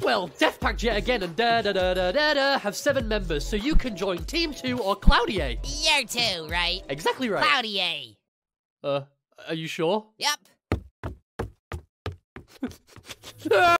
Well, Deathpact yet again and have 7 members, so you can join Team 2 or Cloudier. You're 2, right? Exactly right. Cloudier. Are you sure? Yep.